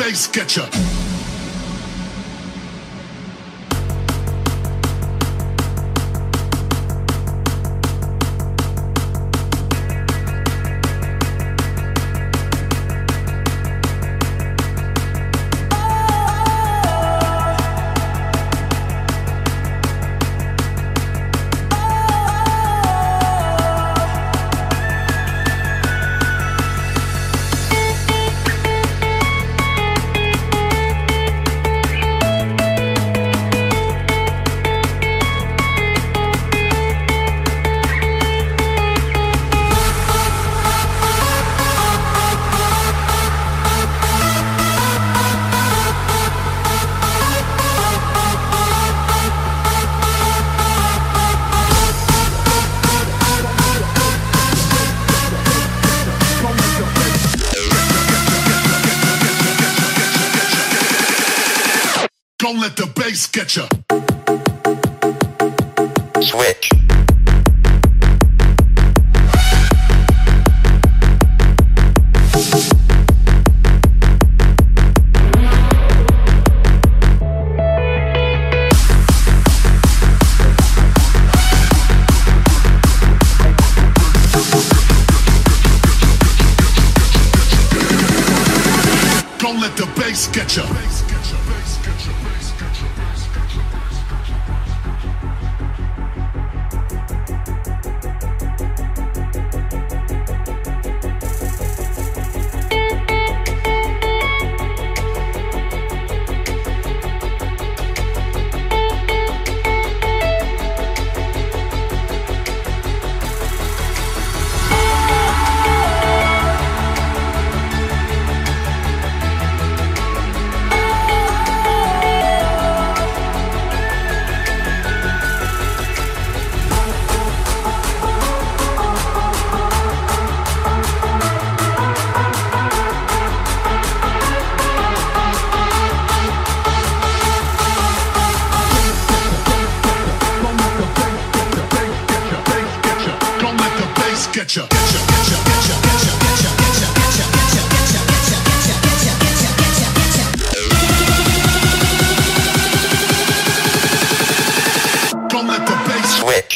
bass get ya. Don't let the bass get ya. Switch. Don't let the bass get ya. Get ya. Don't let the bass switch.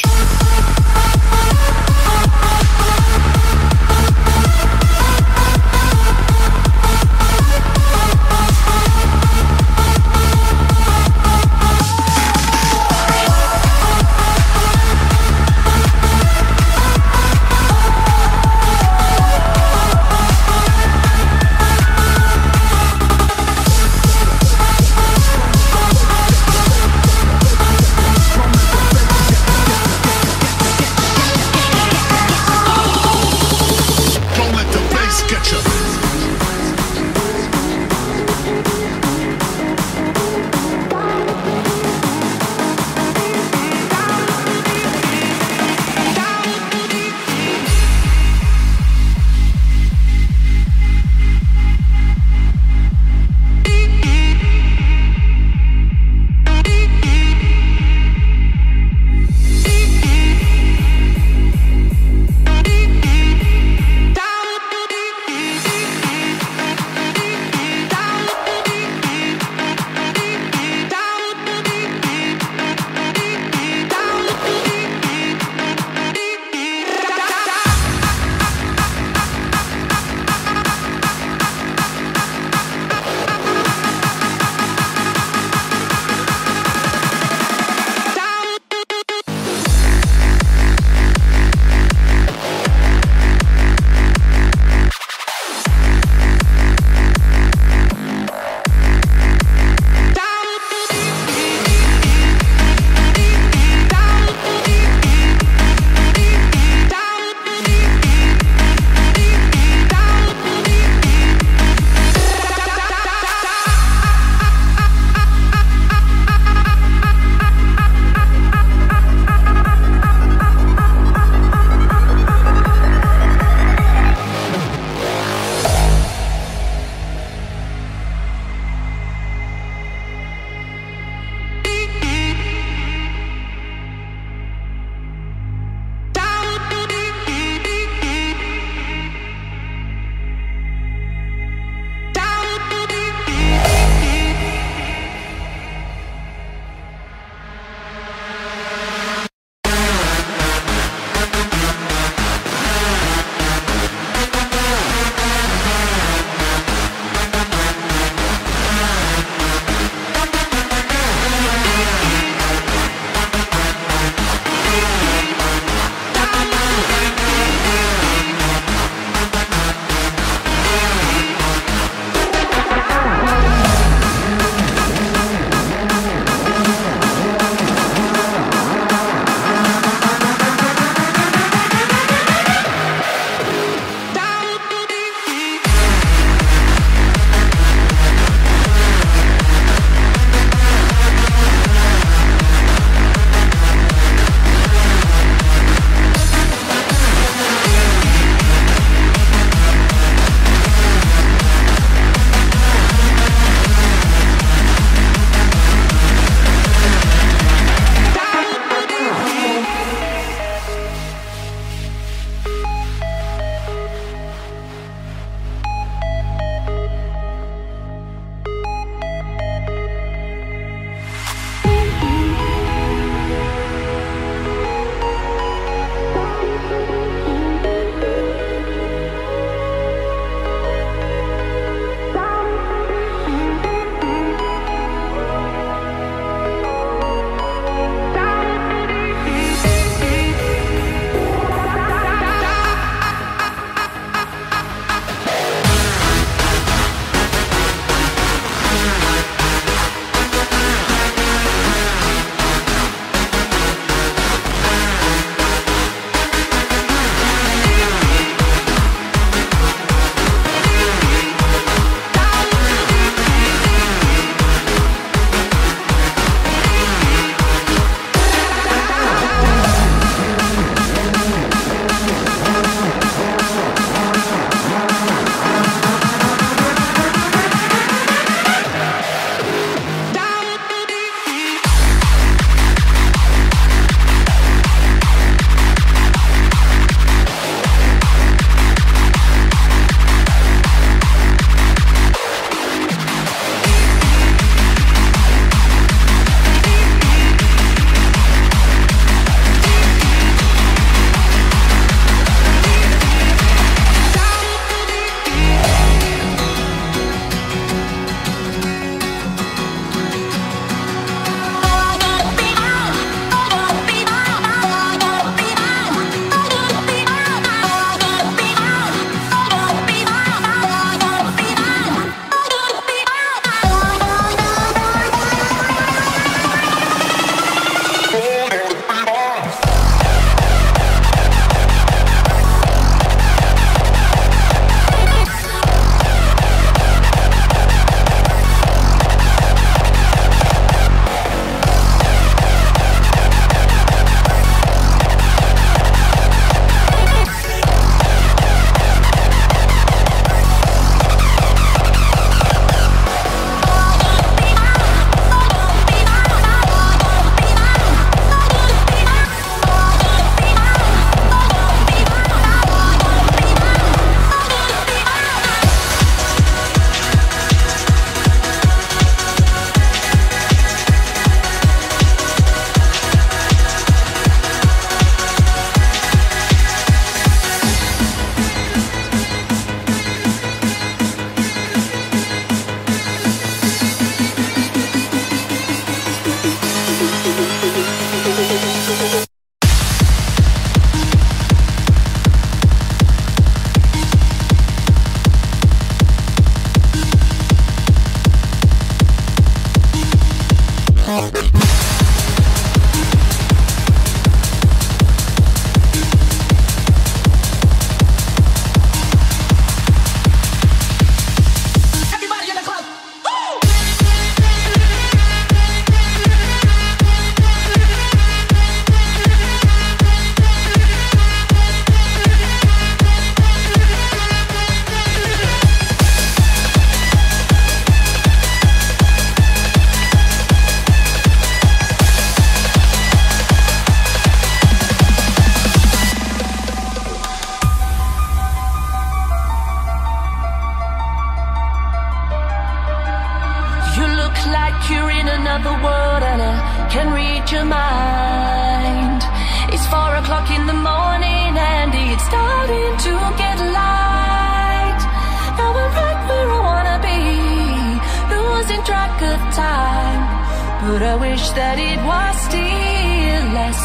time, but I wish that it was still last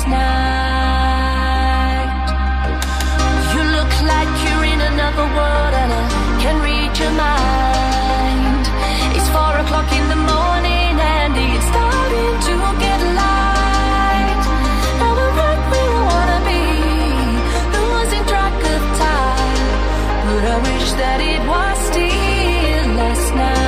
night. You look like you're in another world and I can read your mind. It's 4 o'clock in the morning and it's starting to get light. Now we're right where I wanna be, losing track of time, but I wish that it was still last night.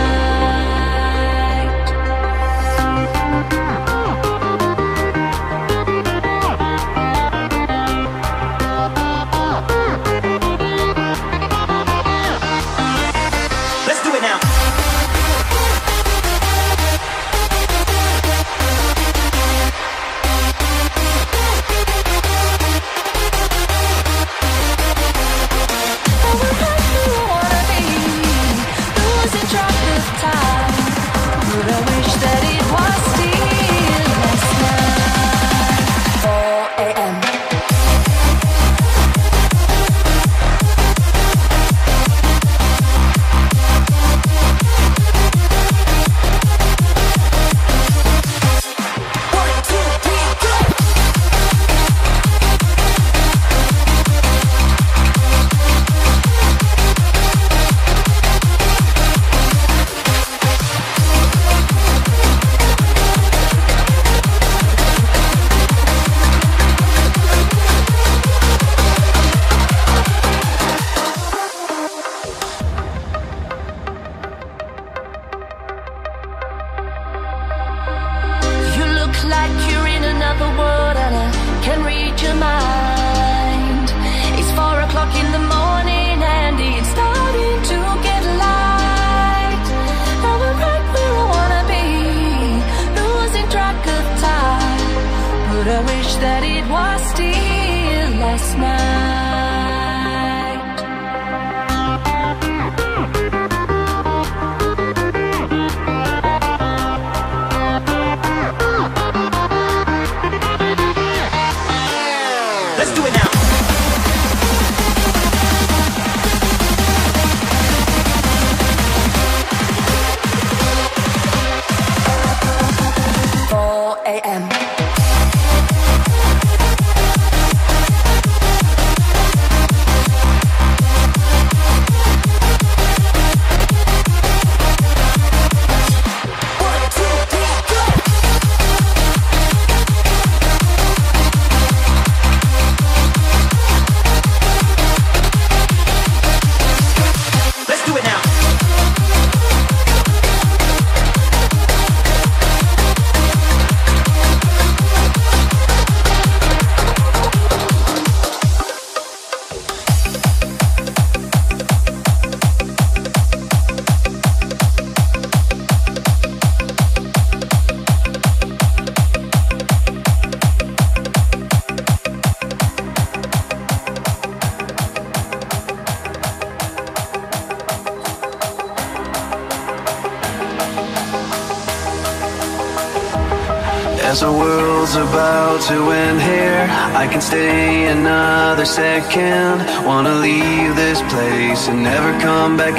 As the world's about to end here, I can stay another second. Wanna leave this place and never come back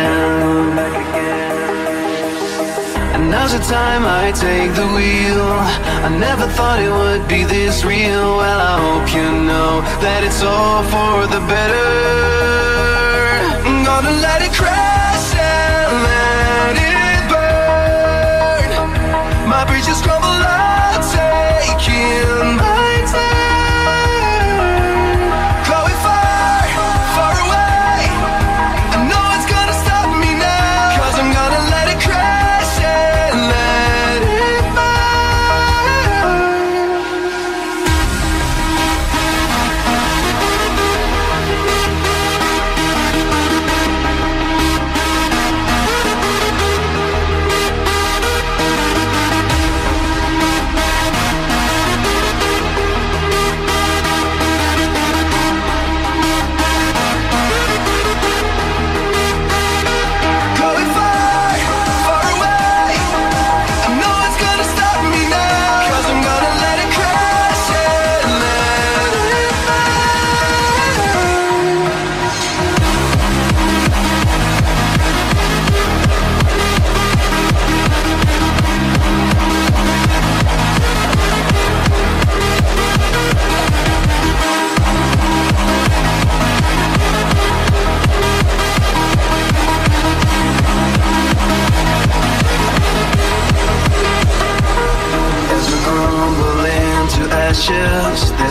again. And now's the time I take the wheel. I never thought it would be this real. Well, I hope you know that it's all for the better. I'm gonna let it crash and let it burn. My bridges crumble, I'll take in my turn. Going far, far away. I know it's gonna stop me now, 'cause I'm gonna let it crash and let it burn.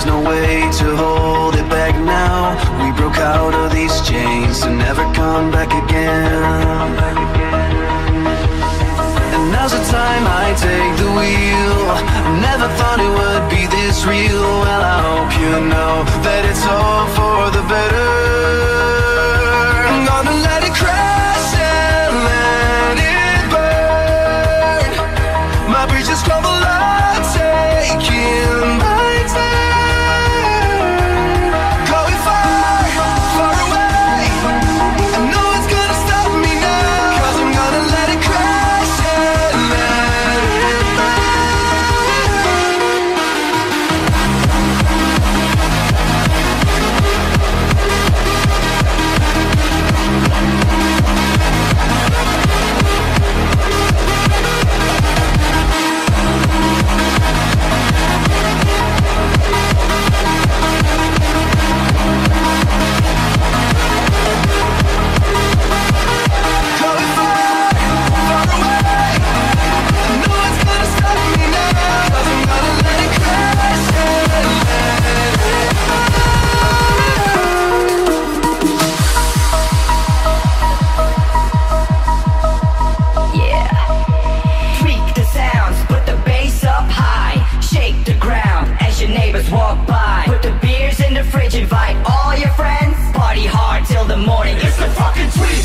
no way to hold it back now. We broke out of these chains to never come back again. And now's the time I take the wheel. Never thought it would be this real. Well, I hope you know that it's all for the better. I'm gonna let it crash and let it burn. My bridges crumble, I'm taking my turn. Going far, far away. I know it's gonna stop me now, 'cause I'm gonna let it crash and let it burn. Going far, far away. I know it's gonna stop me now, 'cause I'm gonna let it crash and let it Yeah. Tweak the sounds, put the bass up high. Shake the ground as your neighbors walk by. Put the beers in the fridge, invite all your friends. Party hard till the morning. It's the fucking tweak.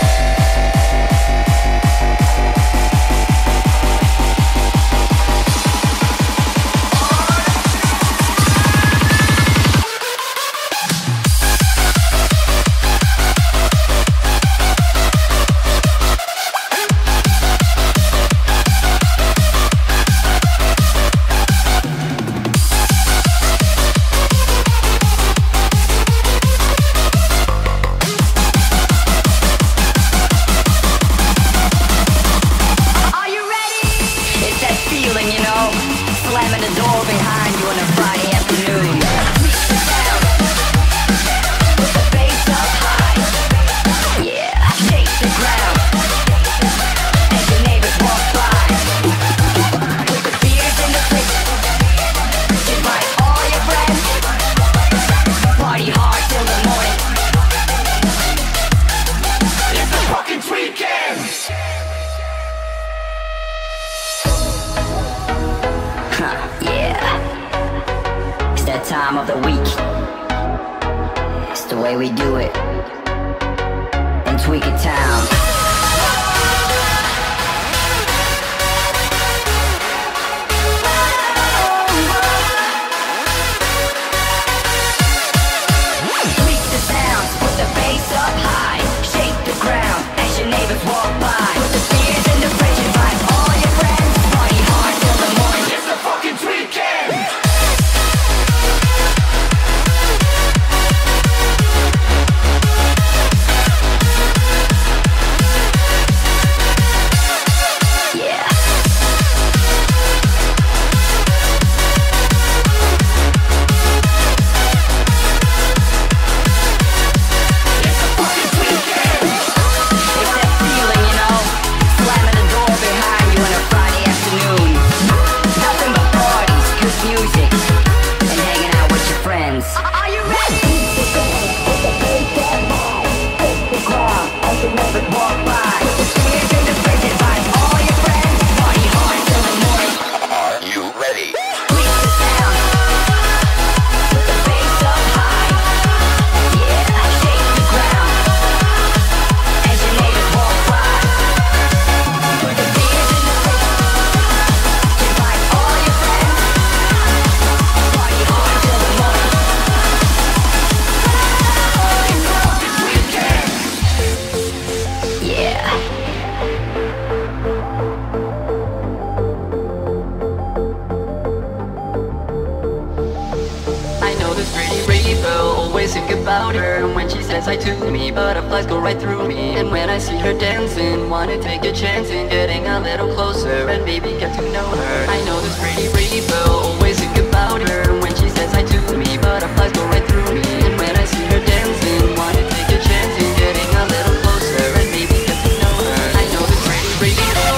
Are you ready? It's that feeling, you know, slamming the door behind you on a Friday afternoon. Tweak the sound, put the bass up high. Yeah, shake the ground as your neighbors walk by. Put the beers in the fridge, invite all your friends. Party hard till the morning. It's the fucking weekend. Yeah, it's that time of the week. It's the way we do it in Tweaker Town. Tweak the sounds, put the bass up high. Shake the ground as your neighbors walk by. Put the beers in the fridge, invite all your friends. Party hard till the morning. It's the fucking weekend. Yeah. It's the fucking weekend. It's that feeling, you know, slamming the door behind you on a Friday afternoon. Nothing but parties, good music, and hanging out with your friends. Are you ready? As your neighbors walk by, beers in the fridge, invite all your friends. Party hard till the morning. Are you ready? Tweak the sound, put the bass up high. Yeah, shake the ground as your neighbors walk by. Put the beers in the fridge, invite all your friends. Party hard till the morning. Yeah. I know this pretty Rainbow, always think about her. And when she says hi to me, butterflies go right through me. And when I see her dancing, wanna take a chance in getting a little closer and maybe get to know her. I know this pretty Rainbow, always think about her. And when she says hi to me, butterflies go right through me. And when I see her dancing, wanna take a chance in getting a little closer and maybe get to know her. I know this pretty Rainbow.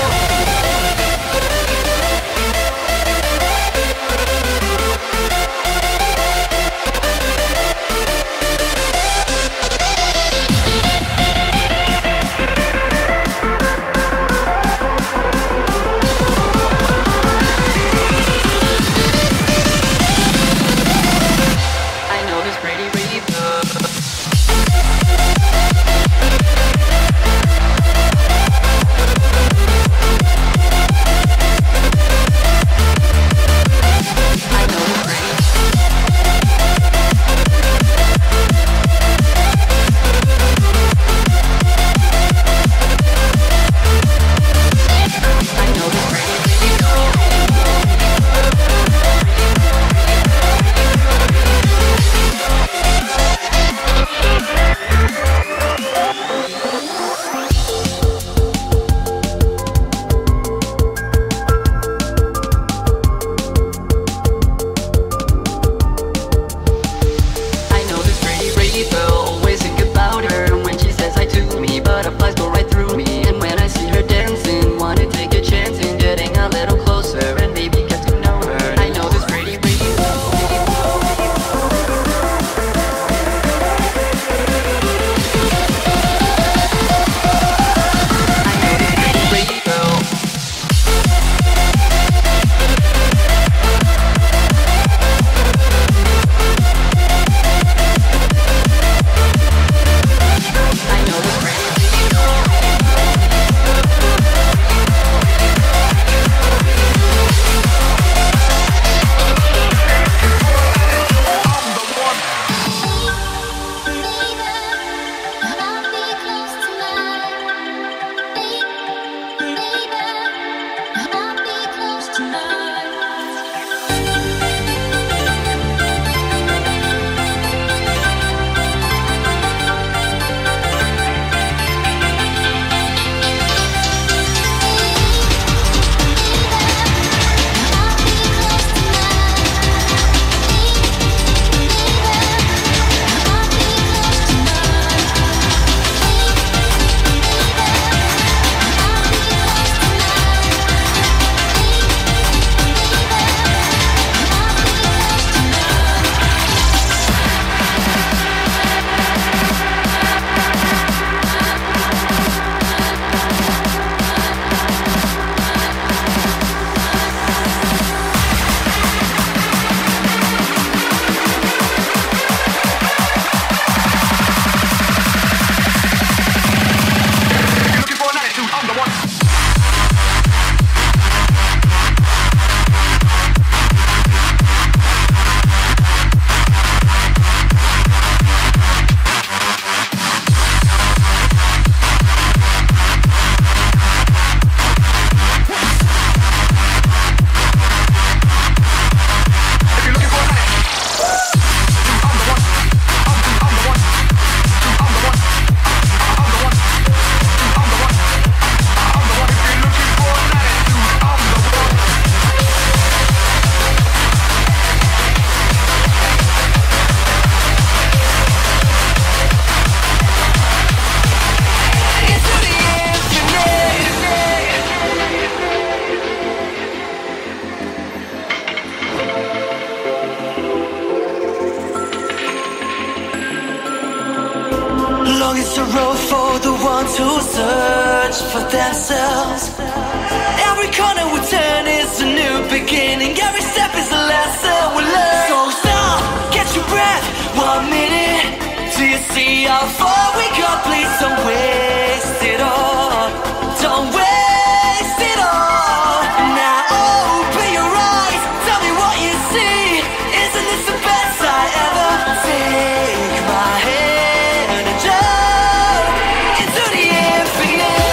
long is the road for the ones who search for themselves. Every corner we turn is a new beginning. Every step is a lesson we learn. So stop, catch your breath, 1 minute, till you see how far we got. Please don't waste it all. Don't waste it all. Now open your eyes, tell me what you see. Isn't this the best I ever? Take my hand and jump into the infinite.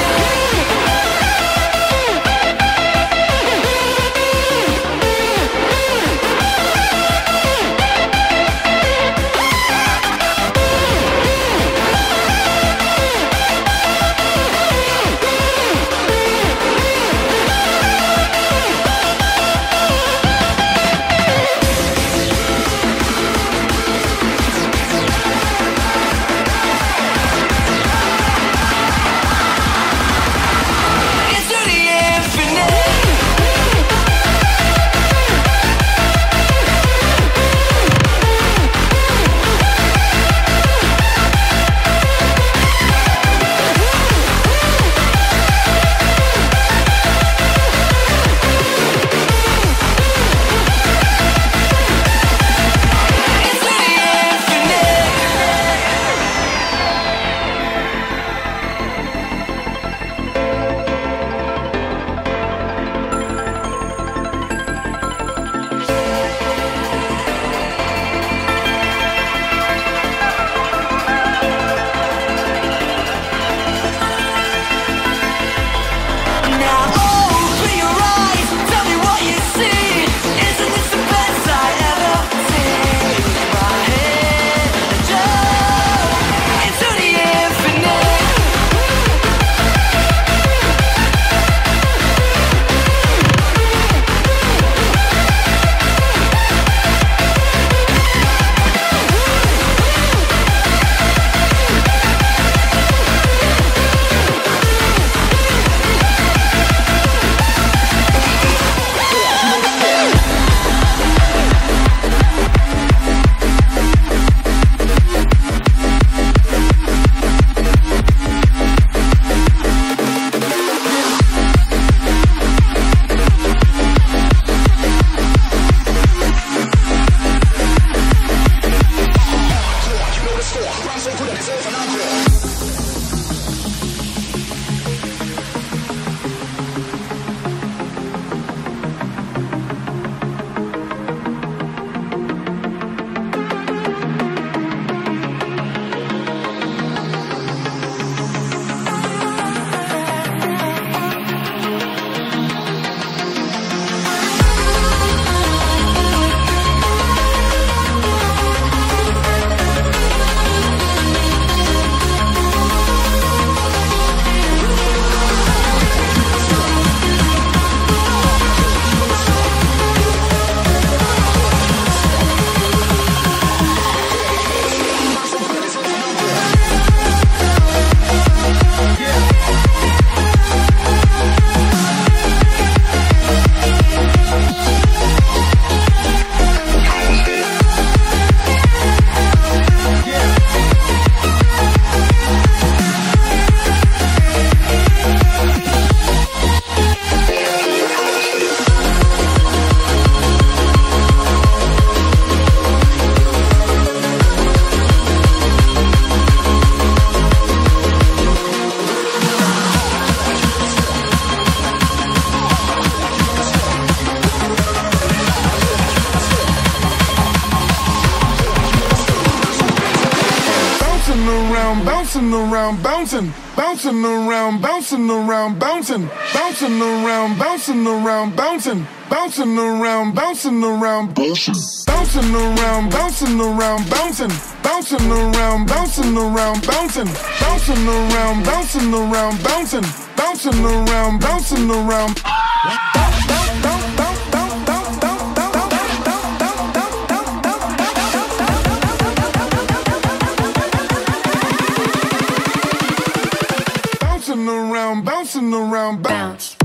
bouncing around, bouncing, bouncing around, bouncing around, bouncing, bouncing around, bouncing around, bouncing, bouncing around, bouncing around, bouncing, bouncing around, bouncing around, bouncing, bouncing around, bouncing around, bouncing, bouncing around, bouncing around, bouncing, bouncing around, bouncing around. Bouncing around, bounce.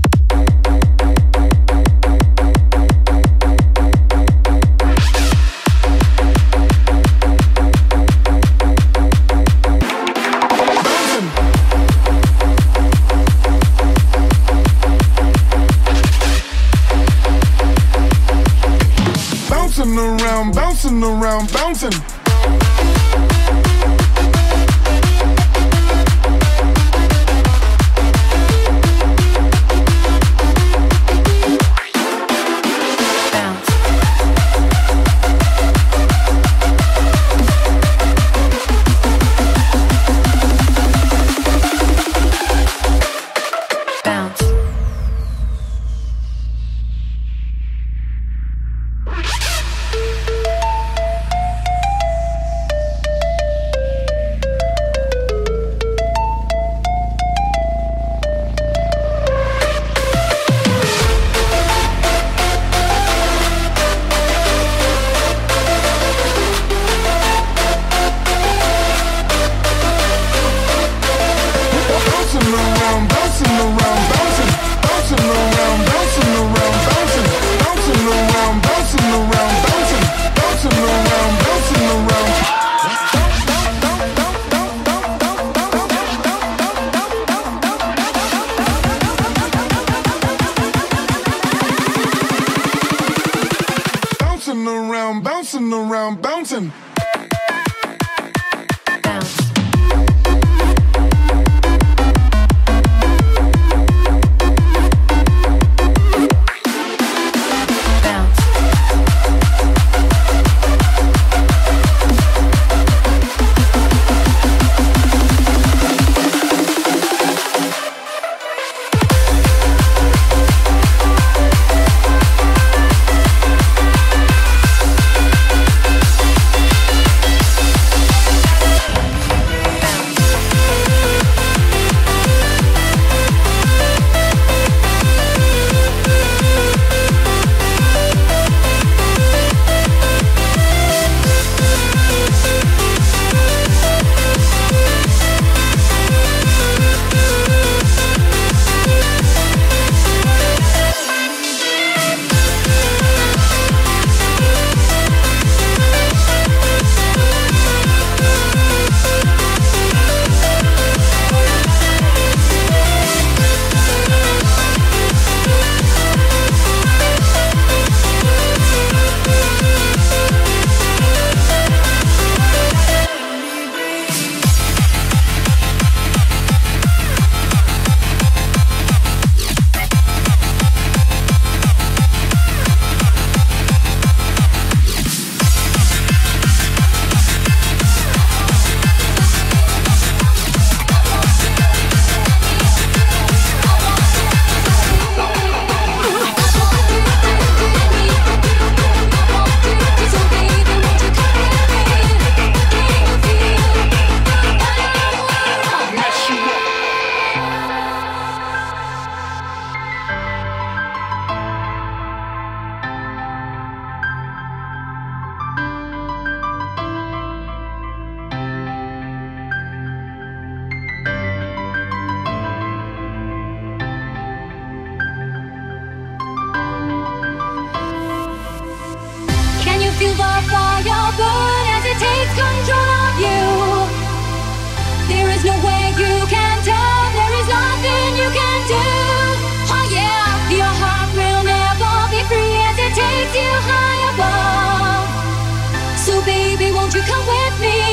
around, bouncing. Bouncing around, bouncing. Feel the fire burn as it takes control of you. There is no way you can turn, there is nothing you can do. Oh yeah, your heart will never be free as it takes you high above. So baby, won't you come with me?